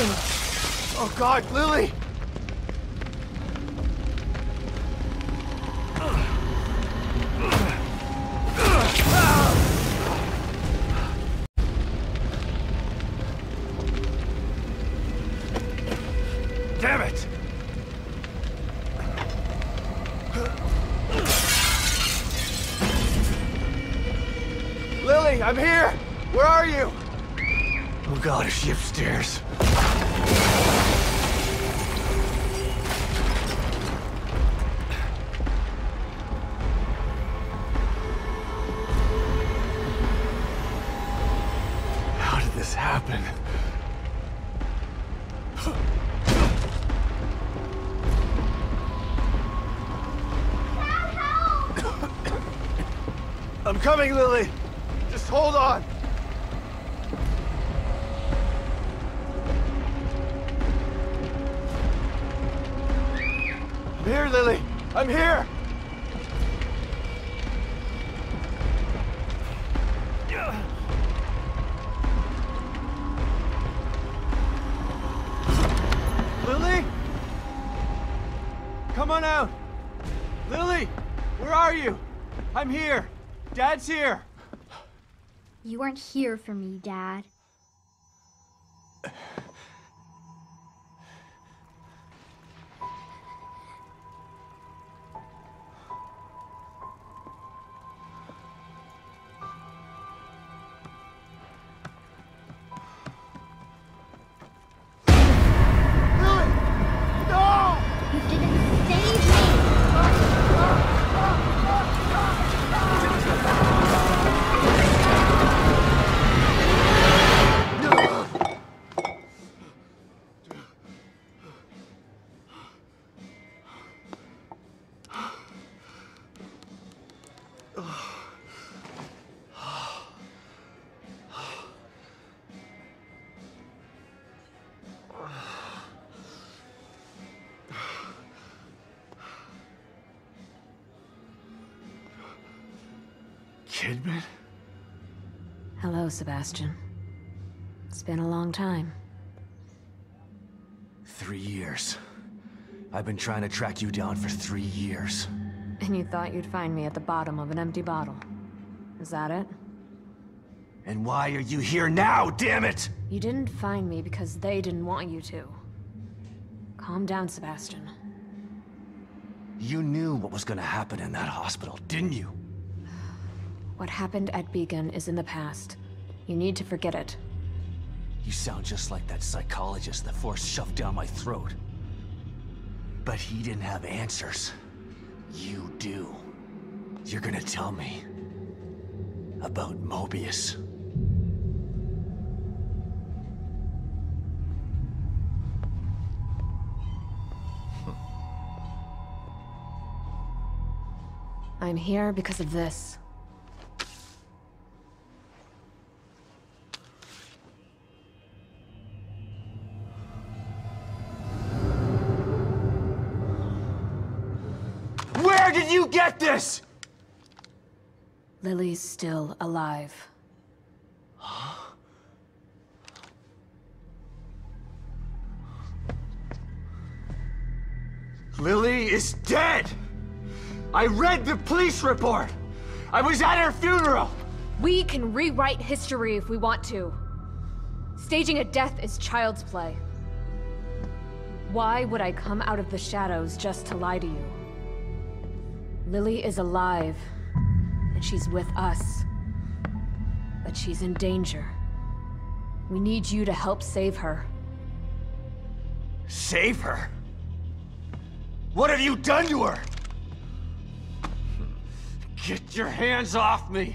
Oh God, Lily! Damn it! Lily, I'm here! Where are you? Oh God, is she upstairs? How did this happen? I'm coming, Lily! Just hold on! I'm here, Lily! I'm here! Lily? Come on out! Lily! Where are you? I'm here! Dad's here! You weren't here for me, Dad. Kidman? Hello, Sebastian. It's been a long time. 3 years. I've been trying to track you down for 3 years. And you thought you'd find me at the bottom of an empty bottle. Is that it? And why are you here now, damn it? You didn't find me because they didn't want you to. Calm down, Sebastian. You knew what was gonna happen in that hospital, didn't you? What happened at Beacon is in the past. You need to forget it. You sound just like that psychologist the Force shoved down my throat. But he didn't have answers. You do. You're gonna tell me about Mobius. I'm here because of this. Where did you get this? Lily's still alive. Lily is dead! I read the police report! I was at her funeral! We can rewrite history if we want to. Staging a death is child's play. Why would I come out of the shadows just to lie to you? Lily is alive, and she's with us. But she's in danger. We need you to help save her. Save her? What have you done to her? Get your hands off me!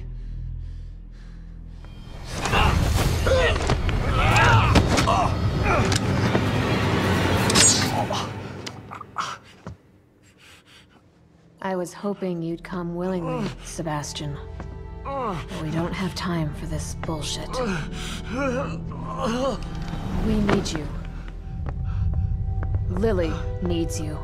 I was hoping you'd come willingly, Sebastian. But we don't have time for this bullshit. We need you. Lily needs you.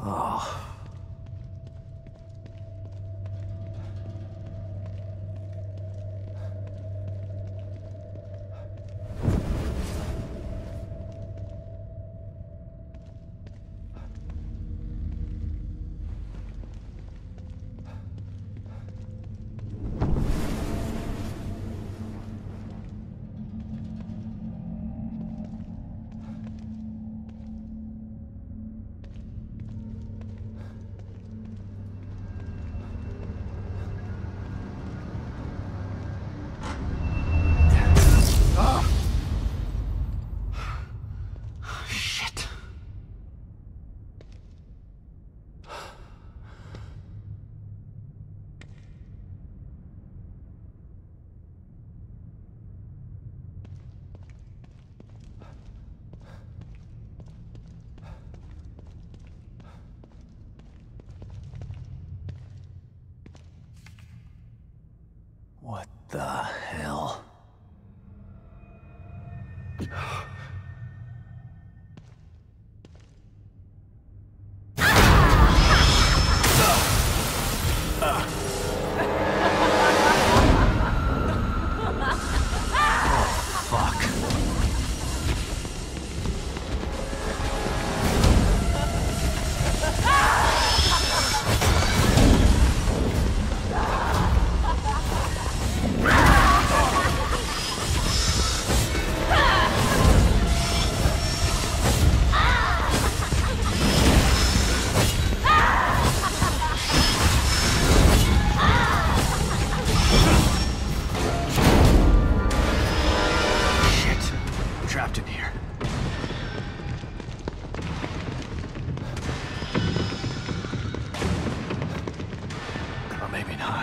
Oh. Shit. What the hell? Fuck. Shit. I'm trapped in here. Or maybe not.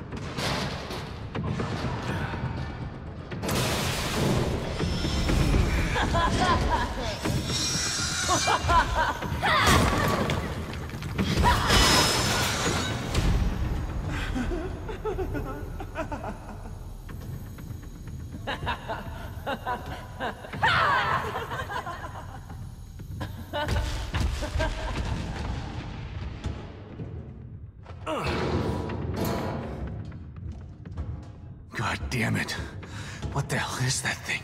God damn it. What the hell is that thing?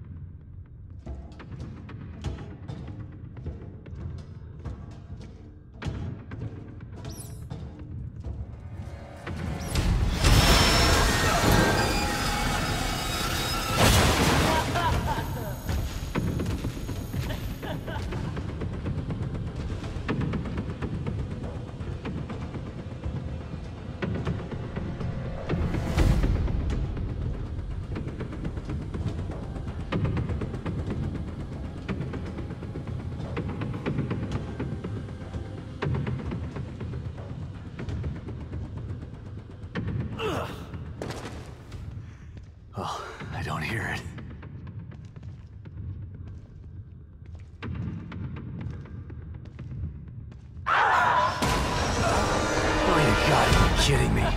Well, I don't hear it. Oh, you gotta be kidding me.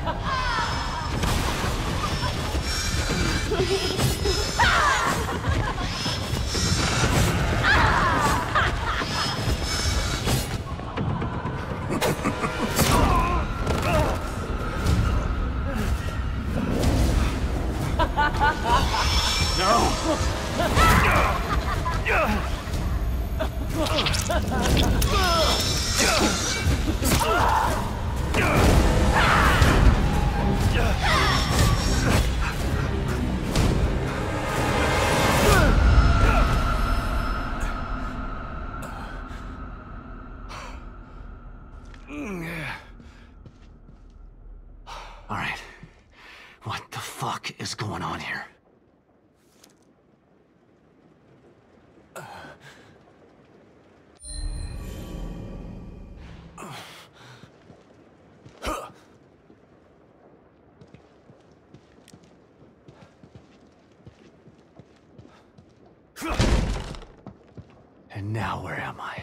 All right. What the fuck is going on here? And now where am I?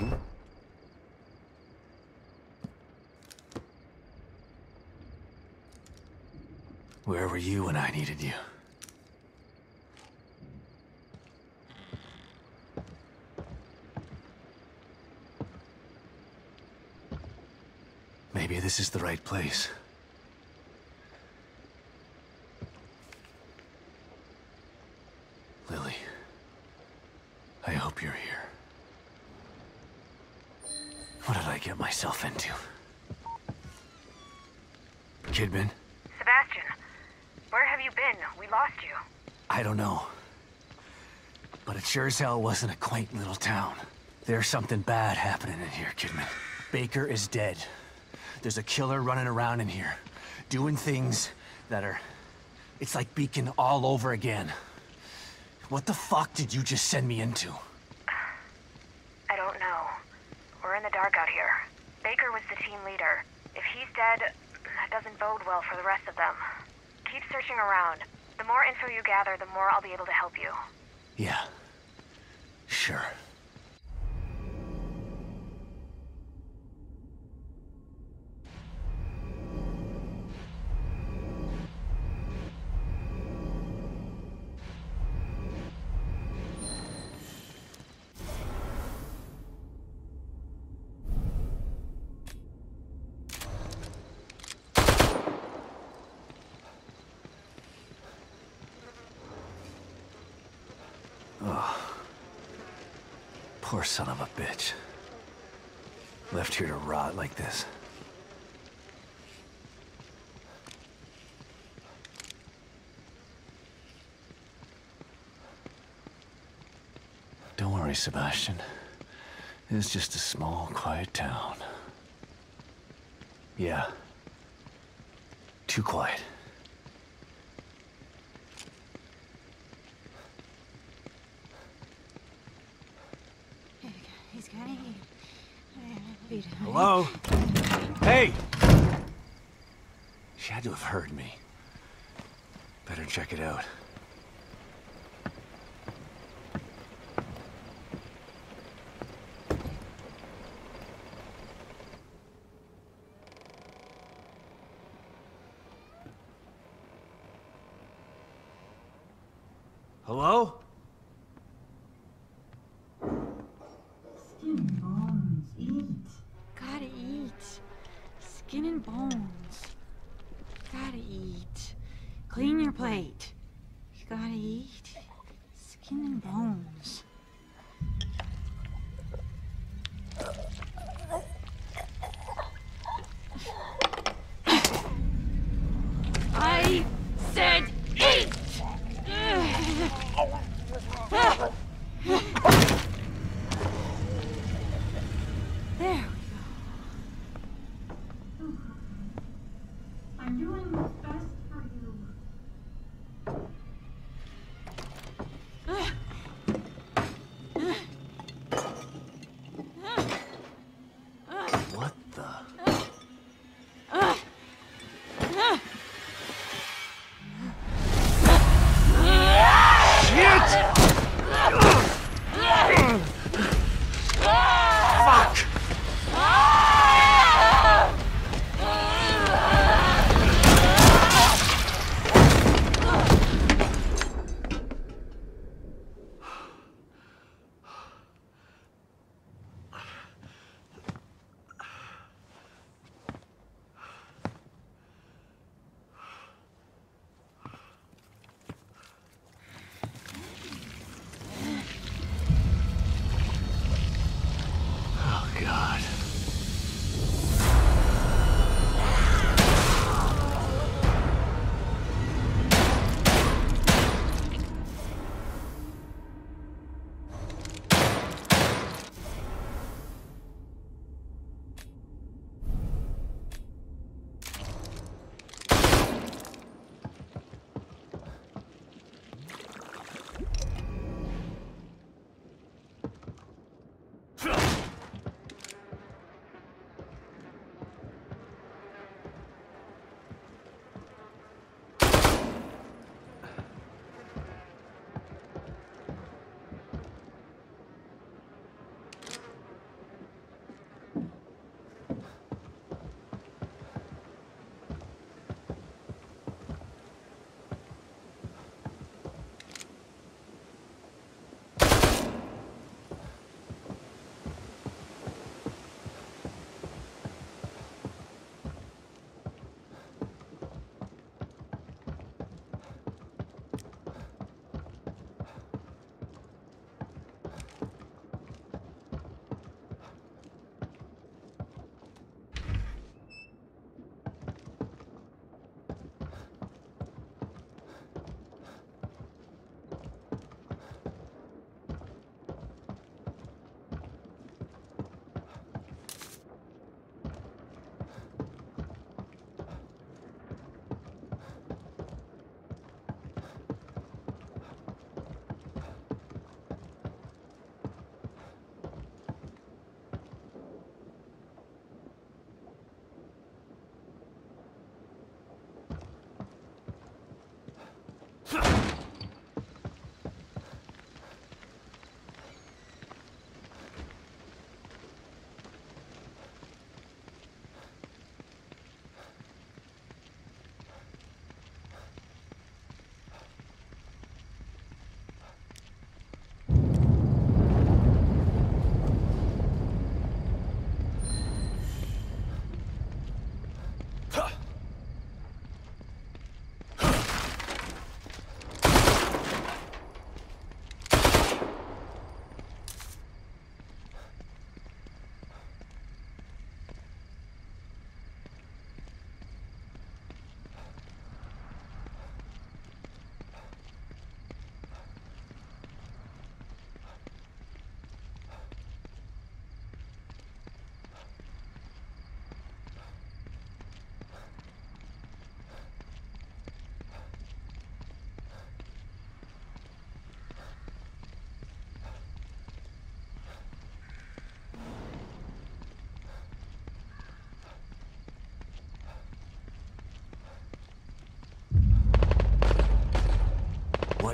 Where were you when I needed you? Maybe this is the right place. Lily, I hope you're here. What did I get myself into? Kidman? Sebastian, where have you been? We lost you. I don't know. But it sure as hell wasn't a quaint little town. There's something bad happening in here, Kidman. Baker is dead. There's a killer running around in here, doing things that are... It's like Beacon all over again. What the fuck did you just send me into? I don't know. We're in the dark out here. Baker was the team leader. If he's dead, that doesn't bode well for the rest of them. Keep searching around. The more info you gather, the more I'll be able to help you. Yeah. Sure. Poor son of a bitch. Left here to rot like this. Don't worry, Sebastian. It's just a small, quiet town. Yeah. Too quiet. Hello? Hey! She had to have heard me. Better check it out. Hello? Skin and bones, eat. Gotta eat. Skin and bones. Gotta eat. Clean your plate. You gotta eat. Skin and bones. I said eat! There we go. I'm doing what's best for you. What the? Fuck! Oh, God.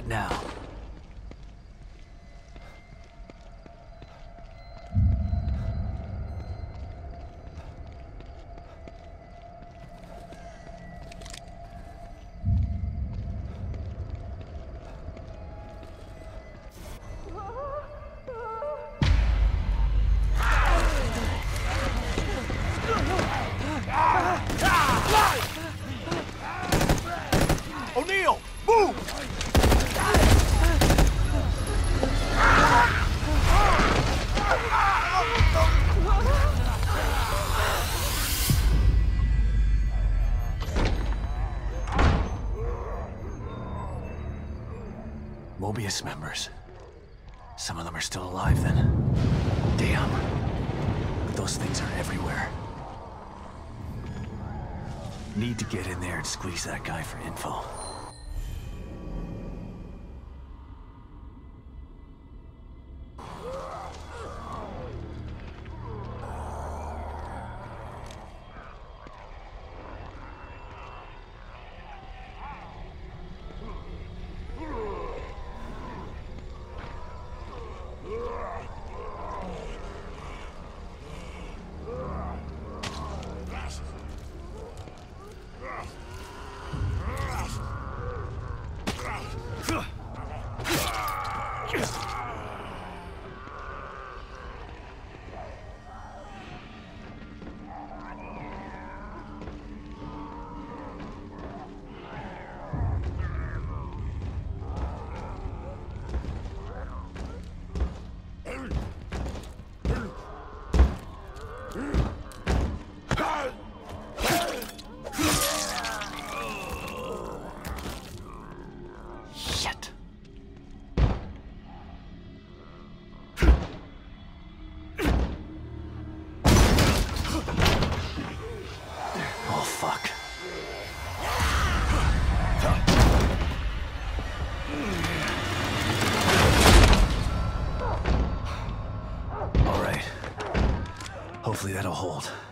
now? O'Neill, move! Mobius members. Some of them are still alive then. Damn. But those things are everywhere. Need to get in there and squeeze that guy for info. Shit. Oh, fuck. All right. Hopefully that'll hold.